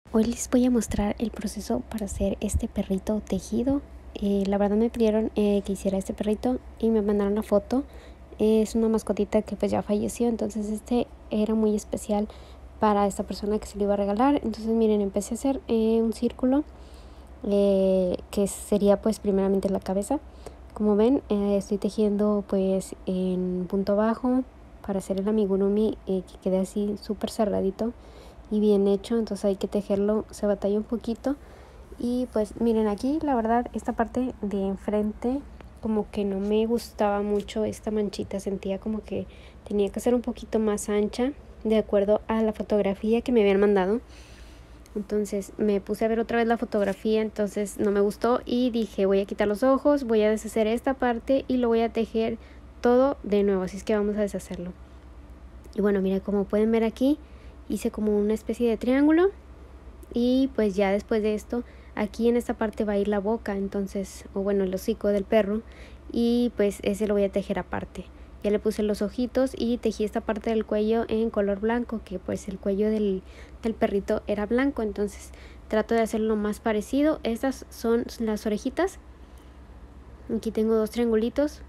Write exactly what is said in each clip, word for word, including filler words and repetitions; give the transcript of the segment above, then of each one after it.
Hoy les voy a mostrar el proceso para hacer este perrito tejido. Eh, la verdad me pidieron eh, que hiciera este perrito y me mandaron la foto. Eh, es una mascotita que pues ya falleció, entonces este era muy especial para esta persona que se lo iba a regalar. Entonces miren, empecé a hacer eh, un círculo eh, que sería pues primeramente la cabeza. Como ven, eh, estoy tejiendo pues en punto bajo para hacer el amigurumi eh, que quede así súper cerradito y bien hecho. Entonces hay que tejerlo, se batalla un poquito. Y pues miren, aquí la verdad esta parte de enfrente como que no me gustaba mucho esta manchita, sentía como que tenía que ser un poquito más ancha de acuerdo a la fotografía que me habían mandado. Entonces me puse a ver otra vez la fotografía, entonces no me gustó y dije voy a quitar los ojos, voy a deshacer esta parte y lo voy a tejer todo de nuevo, así es que vamos a deshacerlo. Y bueno, mira, como pueden ver aquí hice como una especie de triángulo y pues ya después de esto aquí en esta parte va a ir la boca, entonces, o bueno, el hocico del perro, y pues ese lo voy a tejer aparte. Ya le puse los ojitos y tejí esta parte del cuello en color blanco, que pues el cuello del, del perrito era blanco, entonces trato de hacerlo más parecido. Estas son las orejitas, aquí tengo dos triangulitos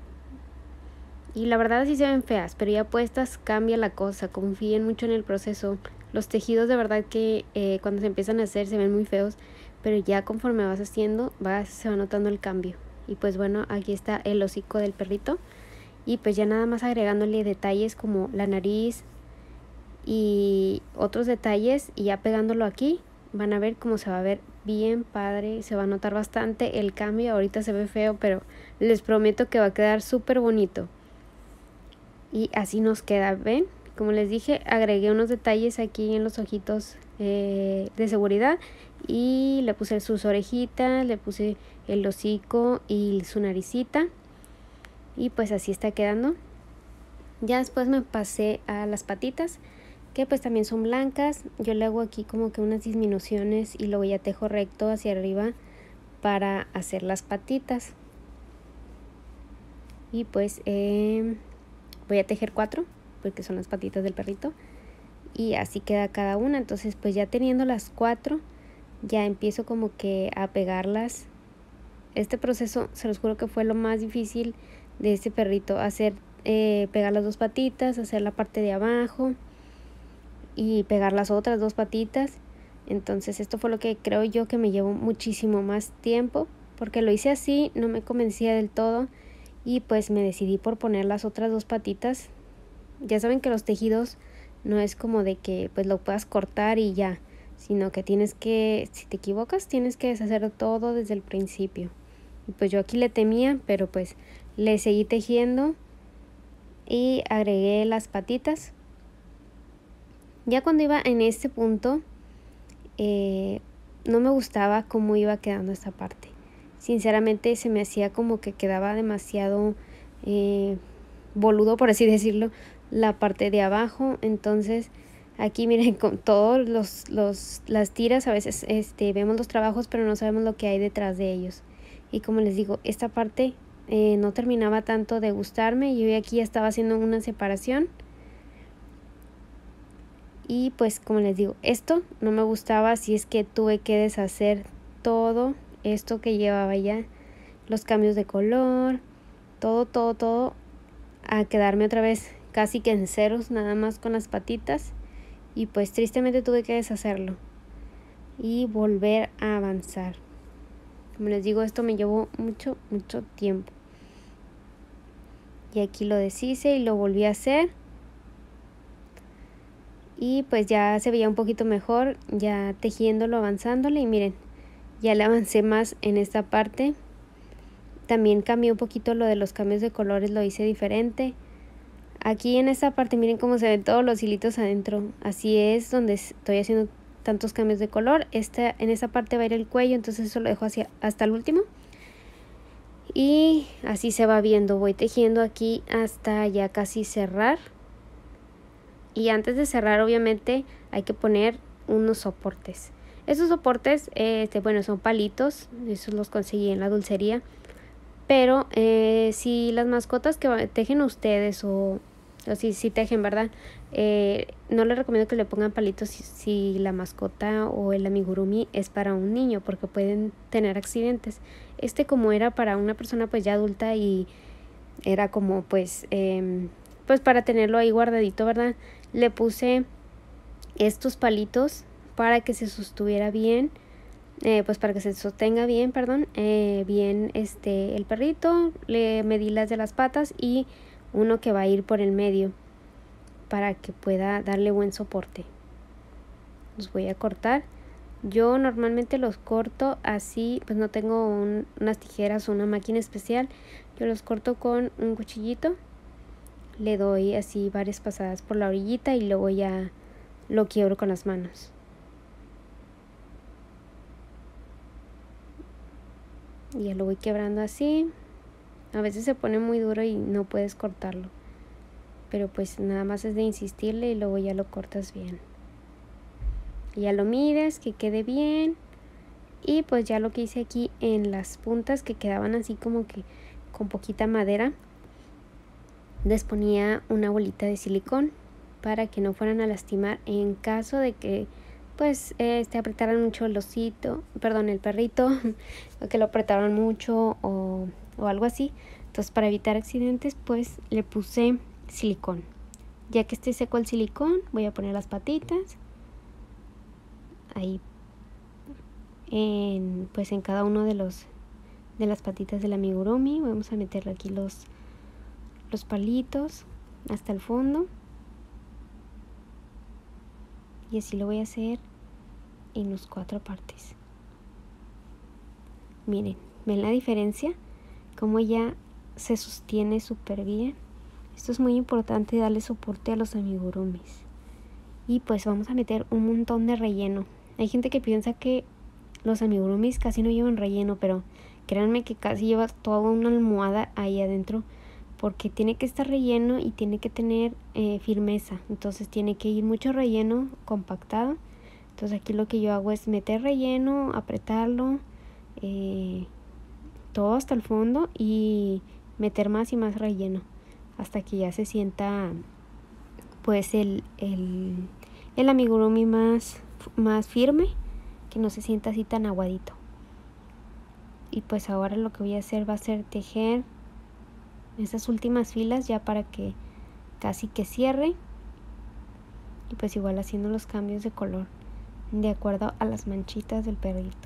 y la verdad sí se ven feas, pero ya puestas cambia la cosa. Confíen mucho en el proceso. Los tejidos de verdad que eh, cuando se empiezan a hacer se ven muy feos, pero ya conforme vas haciendo vas, se va notando el cambio. Y pues bueno, aquí está el hocico del perrito y pues ya nada más agregándole detalles como la nariz y otros detalles y ya pegándolo aquí van a ver cómo se va a ver bien padre, se va a notar bastante el cambio. Ahorita se ve feo, pero les prometo que va a quedar súper bonito. Y así nos queda, ¿ven? Como les dije, agregué unos detalles aquí en los ojitos eh, de seguridad y le puse sus orejitas, le puse el hocico y su naricita y pues así está quedando. Ya después me pasé a las patitas, que pues también son blancas. Yo le hago aquí como que unas disminuciones y luego ya tejo recto hacia arriba para hacer las patitas. Y pues eh, voy a tejer cuatro porque son las patitas del perrito y así queda cada una. Entonces pues ya teniendo las cuatro ya empiezo como que a pegarlas. Este proceso se los juro que fue lo más difícil de este perrito, hacer eh, pegar las dos patitas, hacer la parte de abajo y pegar las otras dos patitas. Entonces esto fue lo que creo yo que me llevó muchísimo más tiempo, porque lo hice así, no me convencía del todo y pues me decidí por poner las otras dos patitas. Ya saben que los tejidos no es como de que pues lo puedas cortar y ya, sino que tienes que, si te equivocas, tienes que deshacer todo desde el principio. Y pues yo aquí le temía, pero pues le seguí tejiendo y agregué las patitas. Ya cuando iba en este punto, eh, no me gustaba cómo iba quedando esta parte. Sinceramente se me hacía como que quedaba demasiado eh, boludo, por así decirlo, la parte de abajo. Entonces aquí miren, con todos los, los las tiras a veces este, vemos los trabajos pero no sabemos lo que hay detrás de ellos. Y como les digo, esta parte eh, no terminaba tanto de gustarme. Yo aquí ya estaba haciendo una separación. Y pues como les digo, esto no me gustaba, así es que tuve que deshacer todo esto que llevaba ya. Los cambios de color, todo, todo, todo. A quedarme otra vez casi que en ceros, nada más con las patitas. Y pues tristemente tuve que deshacerlo y volver a avanzar. Como les digo, esto me llevó mucho, mucho tiempo. Y aquí lo deshice y lo volví a hacer. Y pues ya se veía un poquito mejor, ya tejiéndolo, avanzándole. Y miren, ya le avancé más en esta parte. También cambié un poquito lo de los cambios de colores, lo hice diferente. Aquí en esta parte miren cómo se ven todos los hilitos adentro. Así es donde estoy haciendo tantos cambios de color. Esta, en esta parte va a ir el cuello, entonces eso lo dejo hacia, hasta el último. Y así se va viendo. Voy tejiendo aquí hasta ya casi cerrar. Y antes de cerrar obviamente hay que poner unos soportes. Esos soportes, este, bueno, son palitos. Esos los conseguí en la dulcería. Pero eh, si las mascotas que tejen ustedes o o si, si tejen, ¿verdad? Eh, no les recomiendo que le pongan palitos si, si la mascota o el amigurumi es para un niño, porque pueden tener accidentes. Este, como era para una persona pues ya adulta y era como pues, eh, pues para tenerlo ahí guardadito, ¿verdad? Le puse estos palitos para que se sostuviera bien, eh, pues para que se sostenga bien, perdón, eh, bien este el perrito. Le medí las de las patas y uno que va a ir por el medio para que pueda darle buen soporte. Los voy a cortar. Yo normalmente los corto así, pues no tengo un, unas tijeras o una máquina especial. Yo los corto con un cuchillito. Le doy así varias pasadas por la orillita y luego ya lo quiebro con las manos. Y ya lo voy quebrando así. A veces se pone muy duro y no puedes cortarlo, pero pues nada más es de insistirle y luego ya lo cortas bien. Y ya lo mides, que quede bien. Y pues ya lo que hice aquí en las puntas, que quedaban así como que con poquita madera, les ponía una bolita de silicón para que no fueran a lastimar en caso de que pues este apretaran mucho el osito, perdón, el perrito, o que lo apretaron mucho o, o algo así. Entonces, para evitar accidentes, pues le puse silicón. Ya que esté seco el silicón, voy a poner las patitas ahí, en, pues en cada uno de los de las patitas del amigurumi. Vamos a meterle aquí los los palitos hasta el fondo, y así lo voy a hacer en las cuatro partes. Miren, ¿ven la diferencia? Como ya se sostiene súper bien. Esto es muy importante, darle soporte a los amigurumis. Y pues vamos a meter un montón de relleno. Hay gente que piensa que los amigurumis casi no llevan relleno, pero créanme que casi lleva toda una almohada ahí adentro, porque tiene que estar relleno y tiene que tener eh, firmeza. Entonces tiene que ir mucho relleno compactado. Entonces aquí lo que yo hago es meter relleno, apretarlo eh, todo hasta el fondo y meter más y más relleno hasta que ya se sienta pues el, el, el amigurumi más, más firme, que no se sienta así tan aguadito. Y pues ahora lo que voy a hacer va a ser tejer esas últimas filas ya para que casi que cierre, y pues igual haciendo los cambios de color de acuerdo a las manchitas del perrito.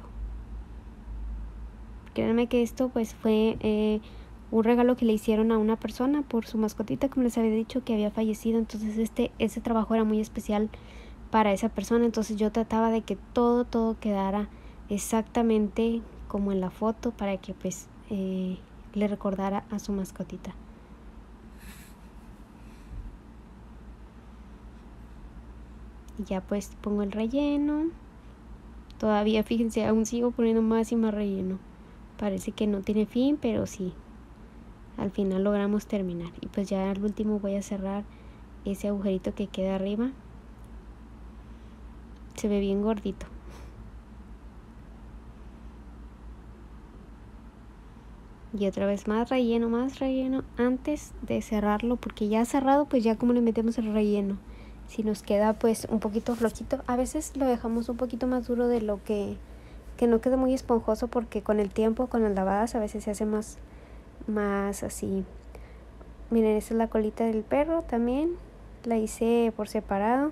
Créanme que esto pues fue eh, un regalo que le hicieron a una persona por su mascotita, como les había dicho, que había fallecido. Entonces este ese trabajo era muy especial para esa persona. Entonces yo trataba de que todo todo quedara exactamente como en la foto, para que pues eh, le recordara a su mascotita. Y ya pues pongo el relleno. Todavía, fíjense, aún sigo poniendo más y más relleno. Parece que no tiene fin, pero sí, al final logramos terminar. Y pues ya al último voy a cerrar ese agujerito que queda arriba. Se ve bien gordito. Y otra vez más relleno, más relleno antes de cerrarlo, porque ya cerrado pues ya como le metemos el relleno. Si nos queda pues un poquito flojito, a veces lo dejamos un poquito más duro de lo que, que no quede muy esponjoso, porque con el tiempo, con las lavadas, a veces se hace más, más así. Miren, esta es la colita del perro también, la hice por separado.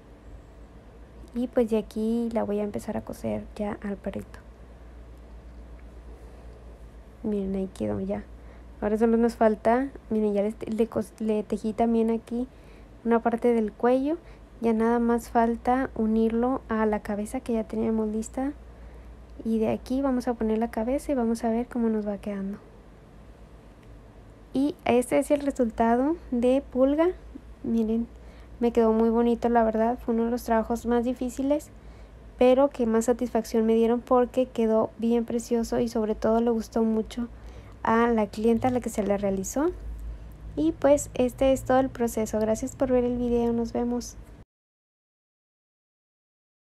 Y pues de aquí la voy a empezar a coser ya al perrito. Miren, ahí quedó ya. Ahora solo nos falta, miren, ya le, le, le tejí también aquí una parte del cuello. Ya nada más falta unirlo a la cabeza que ya teníamos lista. Y de aquí vamos a poner la cabeza y vamos a ver cómo nos va quedando. Y este es el resultado de Pulga. Miren, me quedó muy bonito, la verdad. Fue uno de los trabajos más difíciles, pero que más satisfacción me dieron, porque quedó bien precioso y sobre todo le gustó mucho a la clienta a la que se le realizó. Y pues este es todo el proceso. Gracias por ver el video, nos vemos.